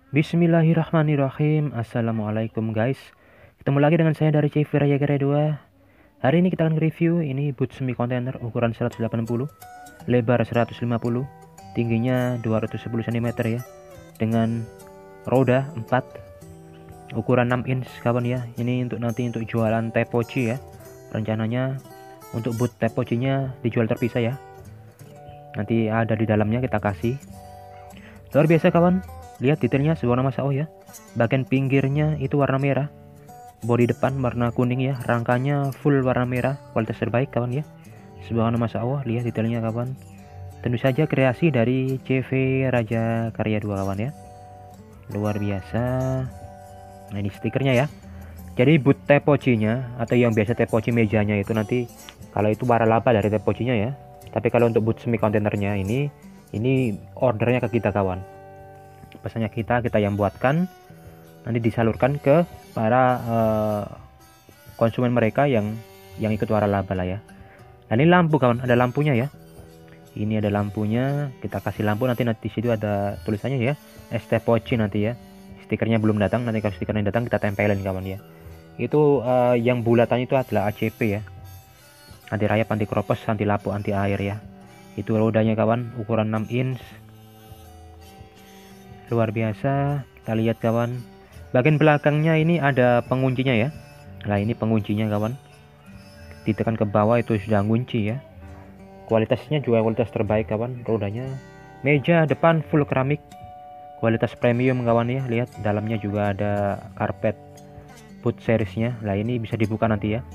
Bismillahirrahmanirrahim. Assalamualaikum guys. Ketemu lagi dengan saya dari CV Raya Karya 2. Hari ini kita akan review ini boot semi kontainer ukuran 180, lebar 150, tingginya 210 cm ya. Dengan roda 4, ukuran 6 inch kawan ya. Ini untuk jualan tepoci ya. Rencananya untuk boot tepocinya dijual terpisah ya. Nanti ada di dalamnya kita kasih. Luar biasa kawan. Lihat detailnya sebuah nama sao ya. Bagian pinggirnya itu warna merah. Bodi depan warna kuning ya. Rangkanya full warna merah. Kualitas terbaik kawan ya. Sebuah nama sao. Lihat detailnya kawan. Tentu saja kreasi dari CV Raja Karya 2 kawan ya. Luar biasa. Nah ini stikernya ya. Jadi boot tepocinya atau yang biasa tepoci mejanya itu nanti kalau itu waralaba dari tepocinya ya. Tapi kalau untuk boot semi kontainernya ini ordernya ke kita kawan. Pesannya kita yang buatkan, nanti disalurkan ke para konsumen mereka yang ikut waralaba lah ya. Nah ini lampu kawan, ada lampunya ya. Ini ada lampunya, kita kasih lampu nanti di situ ada tulisannya ya, ST Poci nanti ya. Stikernya belum datang, nanti kalau stikernya datang kita tempelin kawan ya. Itu yang bulatannya itu adalah ACP ya. Anti rayap, anti kropos, anti lapuk, anti air ya. Itu rodanya kawan, ukuran 6 inch. Luar biasa. Kita lihat kawan, bagian belakangnya ini ada penguncinya ya. Nah ini penguncinya kawan, ditekan ke bawah itu sudah kunci ya. Kualitasnya juga kualitas terbaik kawan. Rodanya, meja depan full keramik, kualitas premium kawan ya. Lihat dalamnya juga ada karpet boot seriesnya. Nah ini bisa dibuka nanti ya.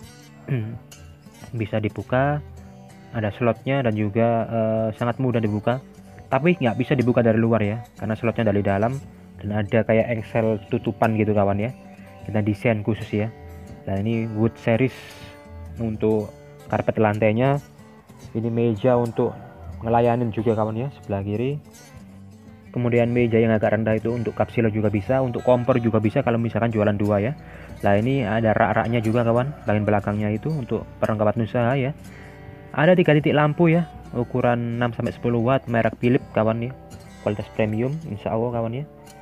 Bisa dibuka, ada slotnya dan juga sangat mudah dibuka. Tapi nggak bisa dibuka dari luar ya, karena slotnya dari dalam dan ada kayak engsel tutupan gitu kawan ya. Kita desain khusus ya. Dan ini wood series untuk karpet lantainya. Ini meja untuk ngelayanin juga kawan ya, sebelah kiri. Kemudian meja yang agak rendah itu untuk kapsilo juga bisa, untuk kompor juga bisa kalau misalkan jualan dua ya. Nah ini ada rak-raknya juga kawan, bagian belakangnya itu untuk perlengkapan usaha ya. Ada 3 titik lampu ya, ukuran 6-10 watt, merek Philips kawan ya. Kualitas premium insya Allah kawan ya.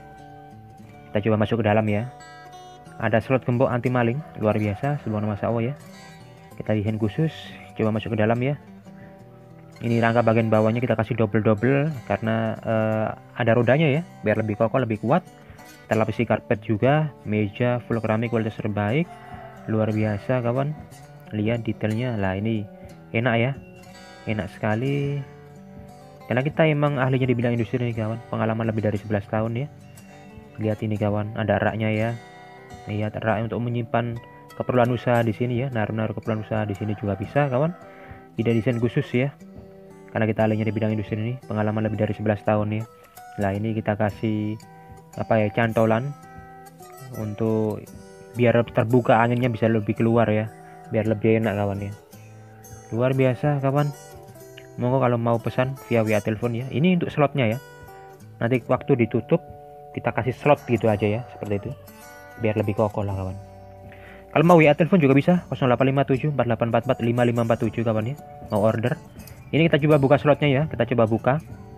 Kita coba masuk ke dalam ya. Ada slot gembok anti maling, luar biasa, sebuah nama sao ya. Kita desain khusus, coba masuk ke dalam ya. Ini rangka bagian bawahnya kita kasih double karena ada rodanya ya, biar lebih kokoh, lebih kuat. Kita lapisi karpet juga, meja full keramik kualitas terbaik. Luar biasa kawan. Lihat detailnya. Lah ini enak ya, enak sekali karena kita emang ahlinya di bidang industri nih kawan, pengalaman lebih dari 11 tahun ya. Lihat ini kawan, ada raknya ya. Lihat rak untuk menyimpan keperluan usaha di sini ya, naruh keperluan usaha di sini juga bisa kawan. Tidak desain khusus ya, karena kita ahlinya di bidang industri ini, pengalaman lebih dari 11 tahun ya. Nah ini kita kasih apa ya, cantolan untuk biar terbuka anginnya bisa lebih keluar ya, biar lebih enak kawan ya. Luar biasa kawan. Monggo kalau mau pesan via telepon ya. Ini untuk slotnya ya. Nanti waktu ditutup kita kasih slot gitu aja ya, seperti itu. Biar lebih kokoh lah kawan. Kalau mau telepon juga bisa 0857 4844 5547 kawan ya. Mau order. Ini kita coba buka slotnya ya. Kita coba buka.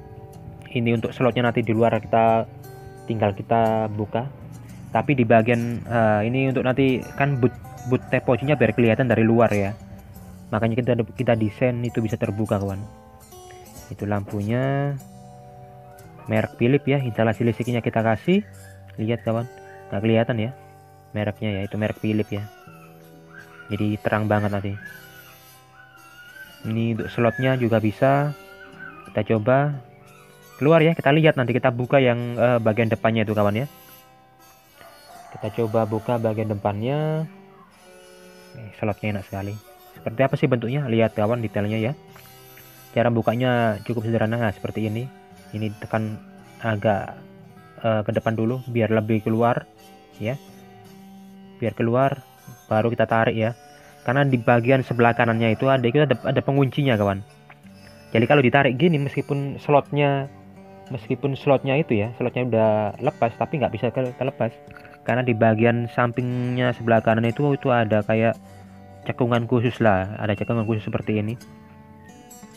Ini untuk slotnya nanti di luar tinggal kita buka. Tapi di bagian ini untuk nanti kan boot tepocinya biar kelihatan dari luar ya. Makanya kita desain itu bisa terbuka kawan. Itu lampunya merek Philips ya, instalasi listriknya kita kasih. Lihat kawan, nggak kelihatan ya mereknya ya, itu merek Philips ya, jadi terang banget nanti. Ini untuk slotnya juga bisa. Kita coba keluar ya, kita lihat nanti, kita buka yang bagian depannya itu kawan ya. Kita coba buka bagian depannya. Slotnya enak sekali. Seperti apa sih bentuknya? Lihat kawan detailnya ya. Cara bukanya cukup sederhana. Nah, seperti ini. Ini tekan agak ke depan dulu biar lebih keluar ya. Biar keluar baru kita tarik ya. Karena di bagian sebelah kanannya itu ada penguncinya kawan. Jadi kalau ditarik gini meskipun slotnya itu ya, slotnya udah lepas tapi nggak bisa terlepas. Karena di bagian sampingnya sebelah kanan itu ada kayak cekungan khusus lah, ada cekungan khusus seperti ini.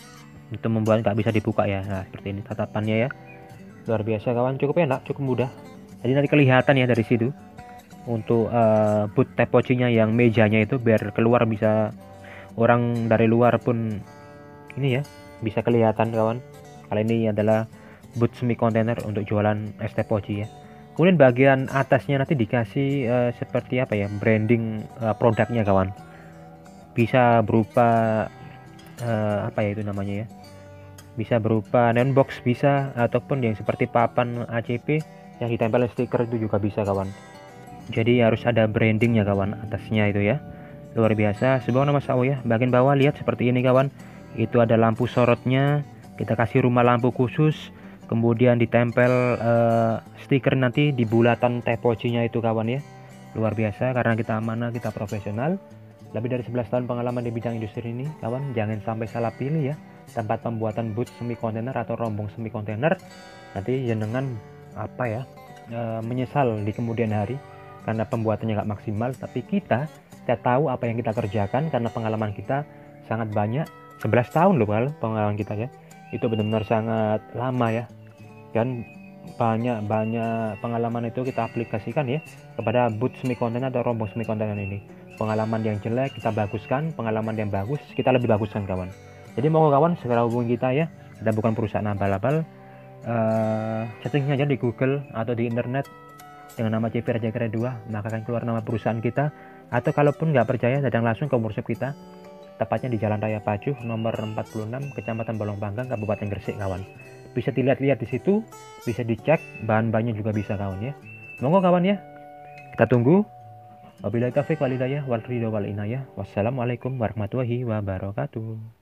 Itu membuat nggak bisa dibuka ya. Nah seperti ini tatapannya ya. Luar biasa kawan, cukup enak, cukup mudah. Jadi nanti kelihatan ya dari situ untuk boot typology-nya yang mejanya itu, biar keluar bisa orang dari luar pun ini ya bisa kelihatan kawan. Kali ini adalah boot semi container untuk jualan es typology ya. Kemudian bagian atasnya nanti dikasih seperti apa ya, branding produknya kawan. Bisa berupa apa ya itu namanya ya, bisa berupa neon box bisa, ataupun yang seperti papan ACP yang ditempel stiker itu juga bisa kawan. Jadi harus ada brandingnya kawan atasnya itu ya. Luar biasa. Sebuah nama SAO ya. Bagian bawah lihat seperti ini kawan. Itu ada lampu sorotnya. Kita kasih rumah lampu khusus. Kemudian ditempel stiker nanti di bulatan typology-nya itu kawan ya. Luar biasa karena kita amanah, kita profesional. Lebih dari 11 tahun pengalaman di bidang industri ini kawan. Jangan sampai salah pilih ya tempat pembuatan boot semi kontainer atau rombong semi kontainer. Nanti jenengan apa ya, menyesal di kemudian hari karena pembuatannya nggak maksimal. Tapi kita tahu apa yang kita kerjakan karena pengalaman kita sangat banyak. 11 tahun loh pengalaman kita ya. Itu benar-benar sangat lama ya. Dan banyak pengalaman itu kita aplikasikan ya kepada boot semi kontainer atau rombong semi kontainer ini. Pengalaman yang jelek kita baguskan, pengalaman yang bagus kita lebih baguskan kawan. Jadi mau kawan segera hubungi kita ya. Kita bukan perusahaan abal-abal. Setting aja di Google atau di internet dengan nama CV Raja Karya 2, maka akan keluar nama perusahaan kita. Atau kalaupun nggak percaya, datang langsung ke workshop kita, tepatnya di Jalan Raya Pacuh nomor 46 Kecamatan Bolong Panggang, Kabupaten Gresik kawan. Bisa dilihat-lihat di situ, bisa dicek bahan-bahannya juga bisa kawan ya. Monggo kawan ya, kita tunggu. Wabillahi taufiq wal hidayah wal ridho wal inayah. Wassalamualaikum warahmatullahi wabarakatuh.